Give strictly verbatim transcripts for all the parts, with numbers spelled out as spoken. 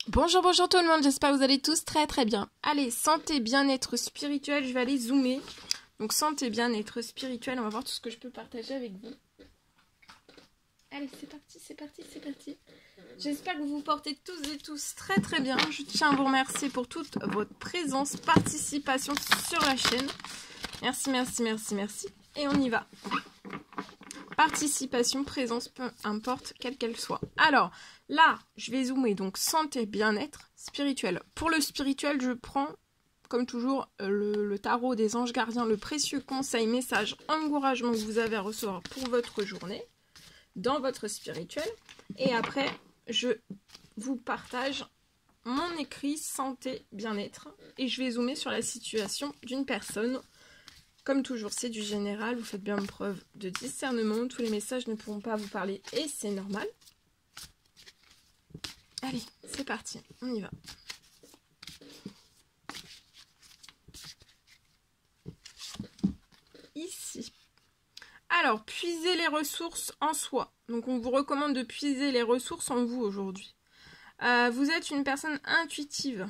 Bonjour, bonjour tout le monde, j'espère que vous allez tous très très bien. Allez, santé, bien-être spirituel, je vais aller zoomer. Donc santé, bien-être spirituel, on va voir tout ce que je peux partager avec vous. Allez, c'est parti, c'est parti, c'est parti. J'espère que vous vous portez tous et tous très très bien. Je tiens à vous remercier pour toute votre présence, participation sur la chaîne. Merci, merci, merci, merci. Et on y va. Participation, présence, peu importe, quelle qu'elle soit. Alors, là, je vais zoomer, donc santé, bien-être, spirituel. Pour le spirituel, je prends, comme toujours, le, le tarot des anges gardiens, le précieux conseil, message, encouragement que vous avez à recevoir pour votre journée, dans votre spirituel. Et après, je vous partage mon écrit santé, bien-être. Et je vais zoomer sur la situation d'une personne. Comme toujours, c'est du général, vous faites bien preuve de discernement, tous les messages ne pourront pas vous parler et c'est normal. Allez, c'est parti, on y va. Ici. Alors, puiser les ressources en soi. Donc, on vous recommande de puiser les ressources en vous aujourd'hui. Euh, vous êtes une personne intuitive.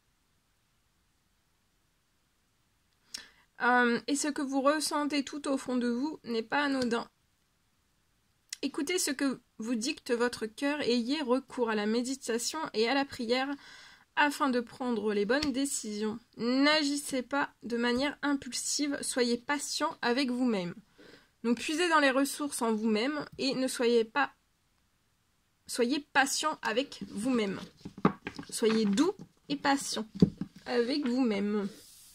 Euh, et ce que vous ressentez tout au fond de vous n'est pas anodin. Écoutez ce que vous dicte votre cœur et ayez recours à la méditation et à la prière afin de prendre les bonnes décisions. N'agissez pas de manière impulsive, soyez patient avec vous-même. Donc puisez dans les ressources en vous-même et ne soyez pas soyez patient avec vous-même. Soyez doux et patient avec vous-même.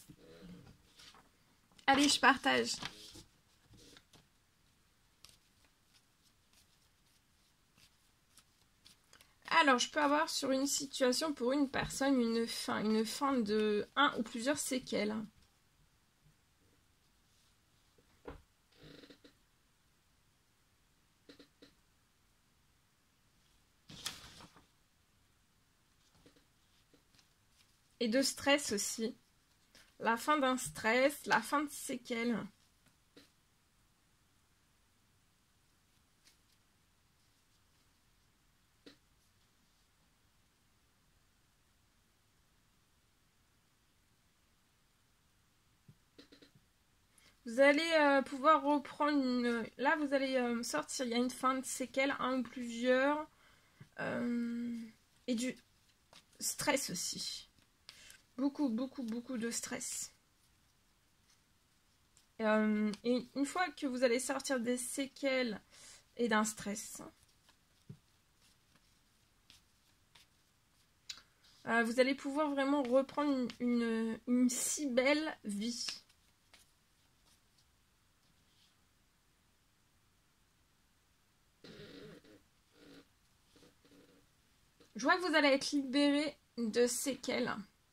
Allez, je partage. Alors, je peux avoir sur une situation pour une personne une fin, une fin de un ou plusieurs séquelles. Et de stress aussi. La fin d'un stress, la fin de séquelles. Vous allez euh, pouvoir reprendre une... Là, vous allez euh, sortir, il y a une fin de séquelles, un ou plusieurs. Euh... Et du stress aussi. Beaucoup, beaucoup, beaucoup de stress. Euh, et une fois que vous allez sortir des séquelles et d'un stress, euh, vous allez pouvoir vraiment reprendre une, une, une si belle vie. Je vois que vous allez être libéré de séquelles.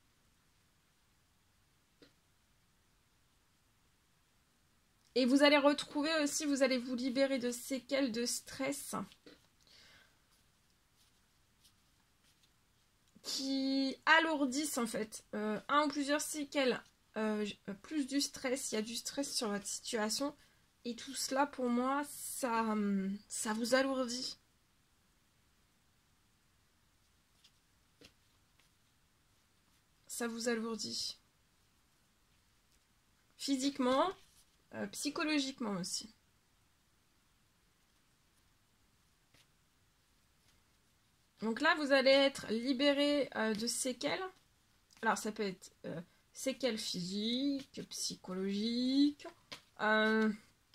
Et vous allez retrouver aussi, vous allez vous libérer de séquelles de stress qui alourdissent en fait. Euh, un ou plusieurs séquelles, euh, plus du stress, il y a du stress sur votre situation. Et tout cela pour moi, ça, ça vous alourdit. Ça vous alourdit. Physiquement, euh, psychologiquement aussi. Donc là, vous allez être libéré euh, de séquelles. Alors, ça peut être euh, séquelles physiques, psychologiques. Euh...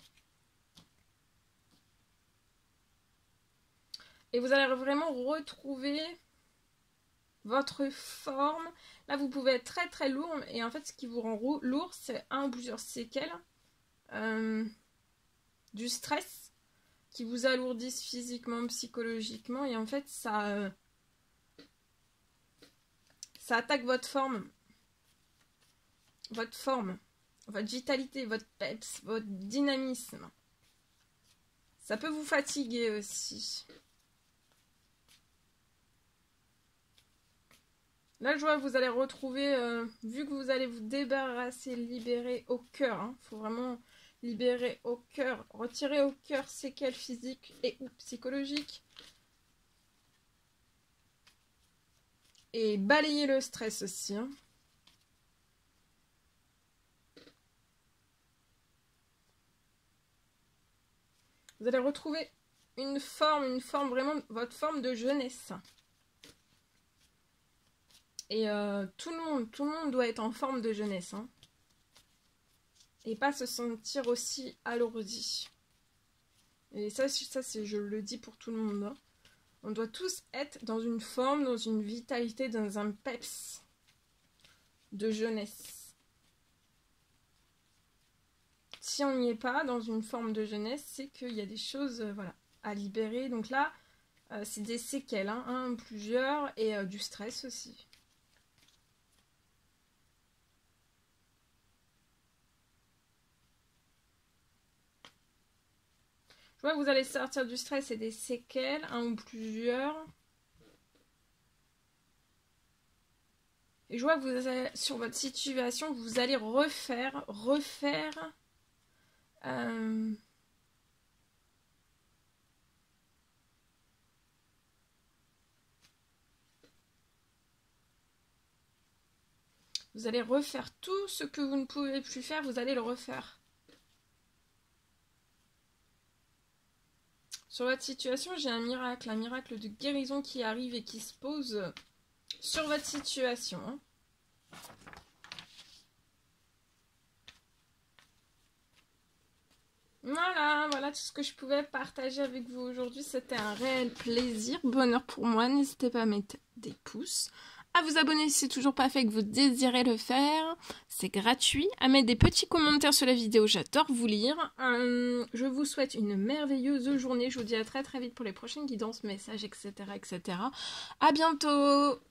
Et vous allez vraiment retrouver votre forme. Là, vous pouvez être très très lourd. Et en fait, ce qui vous rend lourd, c'est un ou plusieurs séquelles. Euh, du stress qui vous alourdissent physiquement, psychologiquement. Et en fait, ça... Euh, ça attaque votre forme. Votre forme. Votre vitalité, votre peps, votre dynamisme. Ça peut vous fatiguer aussi. Là, je vois que vous allez retrouver, euh, vu que vous allez vous débarrasser, libérer au cœur. Il hein, faut vraiment libérer au cœur, retirer au cœur séquelles physiques et ou psychologiques. Et balayer le stress aussi. Hein. Vous allez retrouver une forme, une forme vraiment, votre forme de jeunesse. Et euh, tout le monde, tout le monde doit être en forme de jeunesse. Hein. Et pas se sentir aussi alourdi. Et ça, ça c'est, je le dis pour tout le monde. Hein. On doit tous être dans une forme, dans une vitalité, dans un peps de jeunesse. Si on n'y est pas dans une forme de jeunesse, c'est qu'il y a des choses euh, voilà, à libérer. Donc là, euh, c'est des séquelles, hein, un, plusieurs, et euh, du stress aussi. Je vois que vous allez sortir du stress et des séquelles, un ou plusieurs. Et je vois que vous allez, sur votre situation, vous allez refaire, refaire... Euh, vous allez refaire tout ce que vous ne pouvez plus faire, vous allez le refaire. Sur votre situation, j'ai un miracle, un miracle de guérison qui arrive et qui se pose sur votre situation. Voilà, voilà tout ce que je pouvais partager avec vous aujourd'hui. C'était un réel plaisir, bonheur pour moi. N'hésitez pas à mettre des pouces, à vous abonner si c'est toujours pas fait et que vous désirez le faire. C'est gratuit. À mettre des petits commentaires sur la vidéo, j'adore vous lire. Euh, je vous souhaite une merveilleuse journée. Je vous dis à très très vite pour les prochaines guidances, messages, et cetera et cetera. À bientôt!